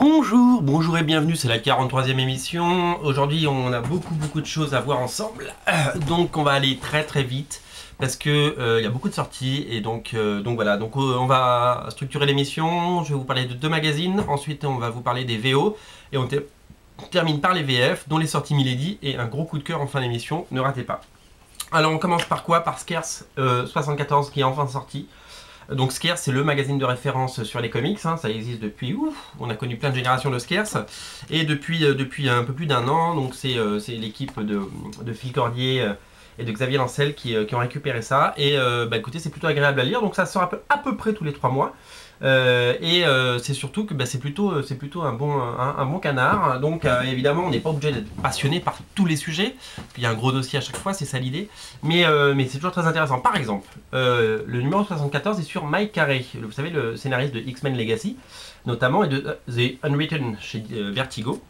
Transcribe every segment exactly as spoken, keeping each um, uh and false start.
Bonjour, bonjour et bienvenue, c'est la quarante-troisième émission. Aujourd'hui on a beaucoup beaucoup de choses à voir ensemble, donc on va aller très très vite parce que euh, il y a beaucoup de sorties et donc, euh, donc voilà, donc euh, on va structurer l'émission. Je vais vous parler de deux magazines, ensuite on va vous parler des V O et on te- termine par les V F dont les sorties Milady et un gros coup de cœur en fin d'émission, ne ratez pas. Alors on commence par quoi? Par Scarce euh, soixante-quatorze qui est enfin sorti. Donc Scarce, c'est le magazine de référence sur les comics, hein, ça existe depuis, ouf, on a connu plein de générations de Scarce, et depuis, euh, depuis un peu plus d'un an, donc c'est euh, l'équipe de, de Phil Cordier euh, et de Xavier Lancel qui, euh, qui ont récupéré ça, et euh, bah, écoutez, c'est plutôt agréable à lire, donc ça sort à peu, à peu près tous les trois mois, euh, et euh, c'est surtout que bah, c'est plutôt, c'est plutôt un bon, un, un bon canard, donc euh, évidemment on n'est pas obligé d'être passionné par tous les sujets, parce qu'il y a un gros dossier à chaque fois, c'est ça l'idée, mais, euh, mais c'est toujours très intéressant. Par exemple, euh, le numéro soixante-quatorze est sur Mike Carey, vous savez, le scénariste de X-Men Legacy, notamment, et de uh, The Unwritten chez euh, Vertigo.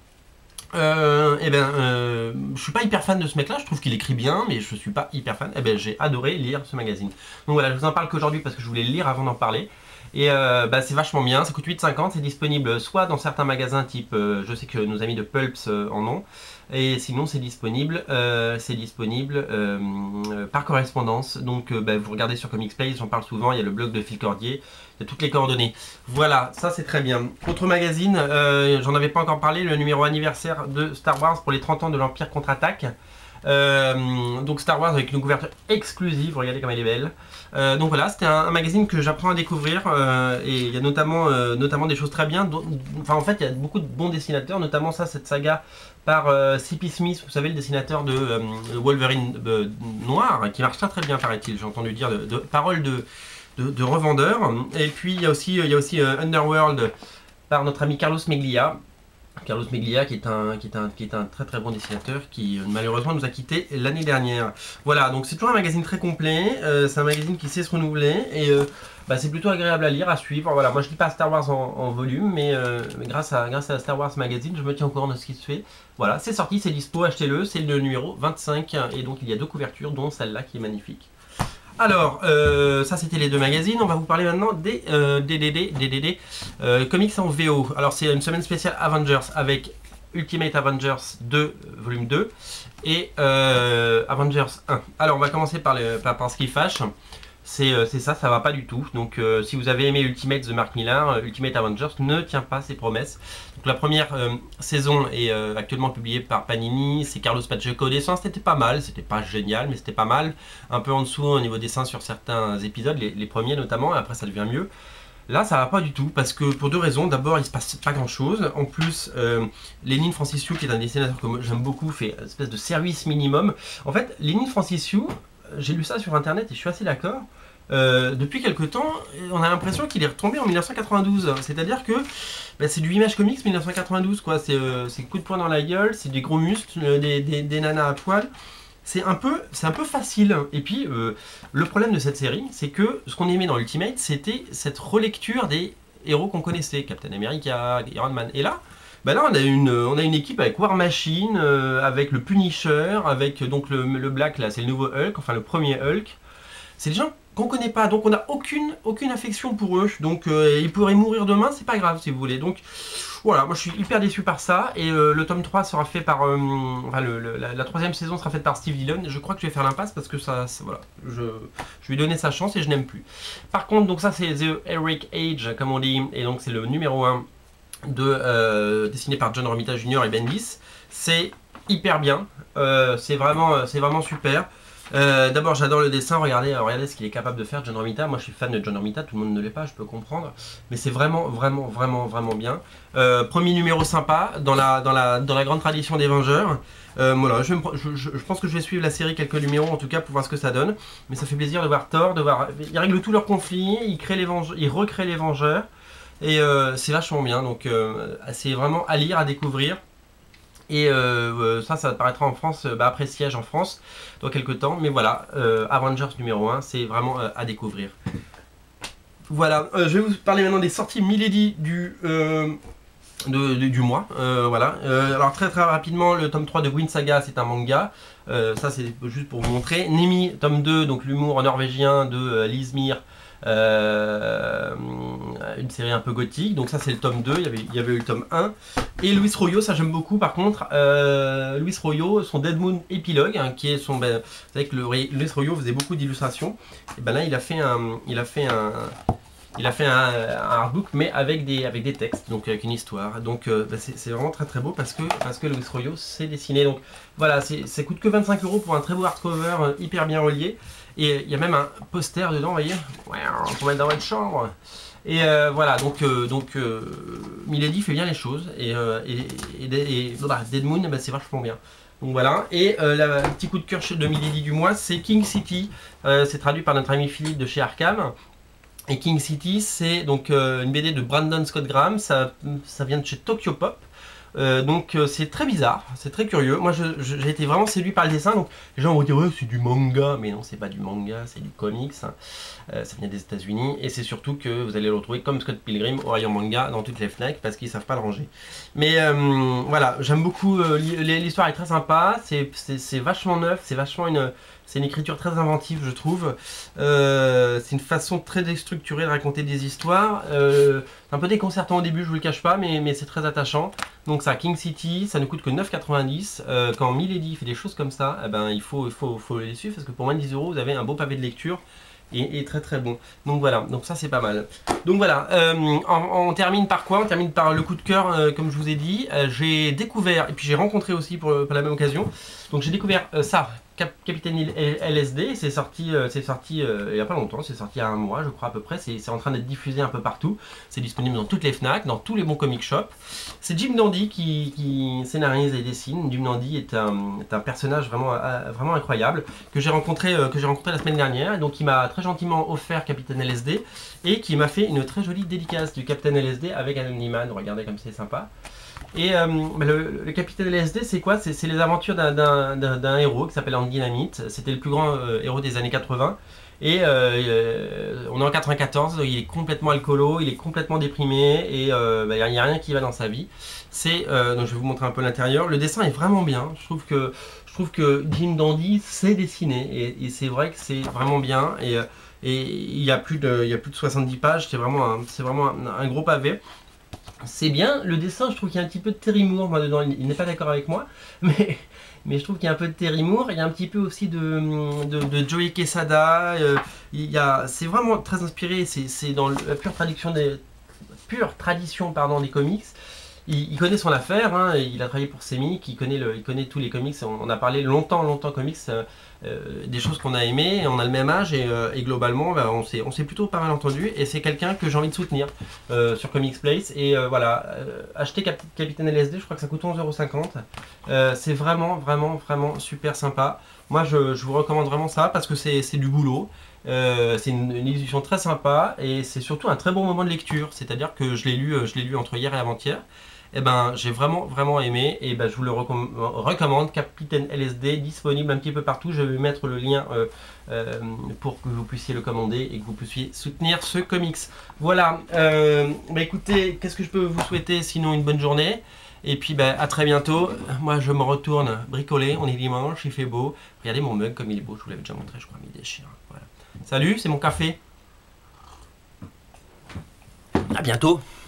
Euh, et ben, euh, je suis pas hyper fan de ce mec-là, je trouve qu'il écrit bien, mais je suis pas hyper fan. Et ben, j'ai adoré lire ce magazine. Donc voilà, je vous en parle qu'aujourd'hui parce que je voulais le lire avant d'en parler. Et euh, bah, c'est vachement bien, ça coûte huit cinquante, c'est disponible soit dans certains magasins type, euh, je sais que nos amis de Pulps euh, en ont, et sinon c'est disponible, euh, c'est disponible euh, euh, par correspondance. Donc euh, bah, vous regardez sur Comics Place, j'en parle souvent, il y a le blog de Phil Cordier, il y a toutes les coordonnées. Voilà, ça c'est très bien. Autre magazine, euh, j'en avais pas encore parlé, le numéro anniversaire de Star Wars pour les trente ans de l'Empire contre-attaque. Euh, donc Star Wars avec une couverture exclusive, regardez comme elle est belle. Euh, donc voilà, c'était un, un magazine que j'apprends à découvrir euh, et il y a notamment, euh, notamment des choses très bien. Dont, enfin en fait il y a beaucoup de bons dessinateurs, notamment ça, cette saga par euh, C P Smith, vous savez, le dessinateur de euh, Wolverine euh, noir, qui marche très très bien paraît-il, j'ai entendu dire, de, de paroles de, de, de revendeurs. Et puis il y a aussi, il y a aussi euh, Underworld par notre ami Carlos Meglia. Carlos Meglia qui est, un, qui, est un, qui est un très très bon dessinateur qui euh, malheureusement nous a quitté l'année dernière. Voilà, donc c'est toujours un magazine très complet, euh, c'est un magazine qui sait se renouveler et euh, bah, c'est plutôt agréable à lire, à suivre. Voilà, moi je lis pas Star Wars en, en volume, mais, euh, mais grâce, à, grâce à Star Wars Magazine, je me tiens au courant de ce qui se fait. Voilà, c'est sorti, c'est dispo, achetez-le, c'est le numéro vingt-cinq et donc il y a deux couvertures dont celle-là qui est magnifique. Alors, euh, ça c'était les deux magazines, on va vous parler maintenant des euh, D D D, D D D euh, comics en V O. Alors c'est une semaine spéciale Avengers avec Ultimate Avengers deux, volume deux, et euh, Avengers un. Alors on va commencer par, le, par, par ce qui fâche, c'est euh, ça, ça va pas du tout. Donc euh, si vous avez aimé Ultimate de Mark Millar, euh, Ultimate Avengers ne tient pas ses promesses. Donc la première euh, saison est euh, actuellement publiée par Panini, c'est Carlos Pacheco au dessin, c'était pas mal, c'était pas génial, mais c'était pas mal. Un peu en dessous au niveau dessin sur certains épisodes, les, les premiers notamment, et après ça devient mieux. Là ça va pas du tout, parce que pour deux raisons. D'abord il se passe pas grand chose, en plus euh, Lénine Franciszek, qui est un dessinateur que j'aime beaucoup, fait une espèce de service minimum. En fait Lénine Franciszek, j'ai lu ça sur internet et je suis assez d'accord. Euh, depuis quelque temps, on a l'impression qu'il est retombé en mille neuf cent quatre-vingt-douze. C'est-à-dire que bah, c'est du Image Comics mille neuf cent quatre-vingt-douze, quoi. C'est euh, coup de poing dans la gueule, c'est des gros muscles, euh, des, des, des nanas à poil. C'est un peu, c'est un peu facile. Et puis, euh, le problème de cette série, c'est que ce qu'on aimait dans Ultimate, c'était cette relecture des héros qu'on connaissait, Captain America, Iron Man. Et là, bah là, on a une, on a une équipe avec War Machine, euh, avec le Punisher, avec donc le, le Black, là, c'est le nouveau Hulk, enfin le premier Hulk. C'est des gens qu'on connaît pas, donc on n'a aucune, aucune affection pour eux. Donc euh, ils pourraient mourir demain, c'est pas grave si vous voulez. Donc voilà, moi je suis hyper déçu par ça. Et euh, le tome trois sera fait par. Euh, enfin, le, le, la, la troisième saison sera faite par Steve Dillon. Je crois que je vais faire l'impasse parce que ça. Voilà, je, je lui ai donné sa chance et je n'aime plus. Par contre, donc ça c'est The Heroic Age, comme on dit, et donc c'est le numéro un de, euh, dessiné par John Romita Junior et Bendis. C'est hyper bien, euh, c'est vraiment, c'est vraiment super. Euh, D'abord j'adore le dessin, regardez, regardez ce qu'il est capable de faire John Romita. Moi je suis fan de John Romita, tout le monde ne l'est pas, je peux comprendre, mais c'est vraiment vraiment vraiment vraiment bien. Euh, premier numéro sympa dans la, dans la, dans la grande tradition des Vengeurs. Euh, voilà, je, je, je, je pense que je vais suivre la série quelques numéros en tout cas pour voir ce que ça donne, mais ça fait plaisir de voir Thor, de voir, il règle tous leurs conflits, il, crée les Vengeurs, il recrée les Vengeurs, et euh, c'est vachement bien, donc euh, c'est vraiment à lire, à découvrir. Et euh, ça, ça apparaîtra en France, bah, après Siège en France, dans quelques temps. Mais voilà, euh, Avengers numéro un, c'est vraiment euh, à découvrir. Voilà, euh, je vais vous parler maintenant des sorties Milady du, euh, de, de, du mois. Euh, voilà. Euh, alors très très rapidement, le tome trois de Gwyn Saga, c'est un manga. Euh, ça c'est juste pour vous montrer. Nemi, tome deux, donc l'humour norvégien de euh, Lise Mir, euh, une série un peu gothique. Donc ça c'est le tome deux, il y avait, il y avait eu le tome un. Et Luis Royo, ça j'aime beaucoup par contre. Euh, Luis Royo, son Dead Moon épilogue, hein, qui est son... Ben, vous savez que le, Luis Royo faisait beaucoup d'illustrations. Et ben là il a fait un... Il a fait un Il a fait un, un artbook mais avec des, avec des textes, donc avec une histoire. Donc euh, bah c'est vraiment très très beau parce que, parce que Luis Royo sait dessiner. Donc voilà, ça coûte que vingt-cinq euros pour un très beau hardcover euh, hyper bien relié. Et il y a même un poster dedans, vous voyez, pour mettre dans votre chambre. Et euh, voilà, donc, euh, donc euh, Milady fait bien les choses. Et, euh, et, et, et bah, Dead Moon, bah, c'est vachement bien. Donc voilà, et euh, le petit coup de cœur de Milady du mois, c'est King City. Euh, c'est traduit par notre ami Philippe de chez Arkham. Et King City, c'est donc euh, une B D de Brandon Scott Graham, ça, ça vient de chez Tokyo Pop. Euh, donc euh, c'est très bizarre, c'est très curieux. Moi j'ai été vraiment séduit par le dessin, donc les gens vont dire ouais, c'est du manga, mais non c'est pas du manga, c'est du comics. Hein. Euh, ça vient des États-Unis et c'est surtout que vous allez le retrouver comme Scott Pilgrim au rayon manga dans toutes les Fnac parce qu'ils savent pas le ranger. Mais euh, voilà, j'aime beaucoup, euh, l'histoire est très sympa, c'est vachement neuf, c'est vachement une... C'est une écriture très inventive, je trouve. Euh, c'est une façon très déstructurée de raconter des histoires. Euh, c'est un peu déconcertant au début, je vous le cache pas, mais, mais c'est très attachant. Donc ça, King City, ça ne coûte que neuf quatre-vingt-dix. Euh, quand Milady fait des choses comme ça, eh ben, il faut, il faut, faut les suivre parce que pour moins de dix euros, vous avez un beau pavé de lecture. Et, et très très bon. Donc voilà, donc ça c'est pas mal. Donc voilà, euh, on, on termine par quoi? On termine par le coup de cœur, euh, comme je vous ai dit. Euh, j'ai découvert, et puis j'ai rencontré aussi pour, pour la même occasion. Donc j'ai découvert euh, ça, Cap Capitaine L S D. C'est sorti, euh, c'est sorti euh, il n'y a pas longtemps, c'est sorti il y a un mois je crois à peu près. C'est en train d'être diffusé un peu partout. C'est disponible dans toutes les Fnac, dans tous les bons comic shops. C'est Jim Dandy qui, qui scénarise et dessine. Jim Dandy est un, est un personnage vraiment, euh, vraiment incroyable que j'ai rencontré, euh, que j'ai rencontré la semaine dernière. Et donc il m'a très gentiment offert Capitaine L S D et qui m'a fait une très jolie dédicace du Capitaine L S D avec un Neiman. Regardez comme c'est sympa. Et euh, le, le Capitaine L S D, c'est quoi? C'est les aventures d'un héros qui s'appelle Andy Dynamite. C'était le plus grand euh, héros des années quatre-vingt. Et euh, euh, on est en quatre-vingt-quatorze, il est complètement alcoolo, il est complètement déprimé et il euh, bah, n'y a rien qui va dans sa vie. C'est euh, donc je vais vous montrer un peu l'intérieur. Le dessin est vraiment bien. Je trouve que je trouve que Jim Dandy sait dessiner et, et c'est vrai que c'est vraiment bien. Et, et il y a plus de il y a plus de soixante-dix pages. C'est vraiment un, c'est vraiment un, un gros pavé. C'est bien, le dessin, je trouve qu'il y a un petit peu de Terry Moore moi dedans, il, il n'est pas d'accord avec moi, mais, mais je trouve qu'il y a un peu de Terry Moore, il y a un petit peu aussi de, de, de Joey Quesada, euh, c'est vraiment très inspiré, c'est dans la pure traduction des, pure tradition pardon, des comics. Il, il connaît son affaire, hein, il a travaillé pour Semic, il connaît, le, il connaît tous les comics, on, on a parlé longtemps, longtemps comics, euh, euh, des choses qu'on a aimées, on a le même âge et, euh, et globalement bah, on s'est plutôt pas mal entendu et c'est quelqu'un que j'ai envie de soutenir euh, sur Comics Place et euh, voilà, euh, acheter Cap Capitaine L S D, je crois que ça coûte onze euros cinquante, euh, c'est vraiment, vraiment, vraiment super sympa. Moi je, je vous recommande vraiment ça parce que c'est du boulot. Euh, c'est une, une illusion très sympa et c'est surtout un très bon moment de lecture, c'est à dire que je l'ai lu, je l'ai lu entre hier et avant-hier. Et eh ben j'ai vraiment vraiment aimé et ben je vous le recomm recommande, Capitaine L S D, disponible un petit peu partout. Je vais mettre le lien euh, euh, pour que vous puissiez le commander et que vous puissiez soutenir ce comics. Voilà, euh, bah écoutez, qu'est-ce que je peux vous souhaiter sinon une bonne journée et puis bah, à très bientôt. Moi je me retourne bricoler, on est dimanche, il fait beau. Regardez mon mug comme il est beau, je vous l'avais déjà montré je crois, mais il déchire. Voilà. Salut, c'est mon café. À bientôt.